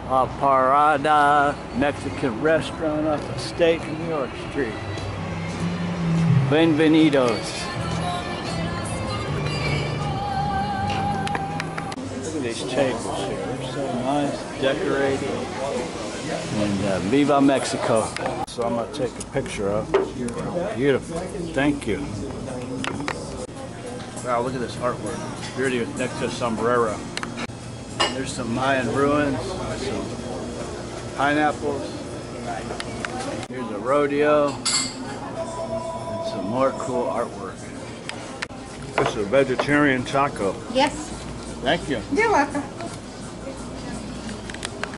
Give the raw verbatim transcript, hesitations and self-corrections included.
A Parada Mexican restaurant up a State New York Street. Bienvenidos. Look at these tables here. They're so nice, decorated. And uh, Viva Mexico. So I'm going to take a picture of. Beautiful. Thank you. Wow, look at this artwork. Beauty next to a sombrero. There's some Mayan ruins, some pineapples. Here's a rodeo, and some more cool artwork. This is a vegetarian taco. Yes. Thank you. You're welcome.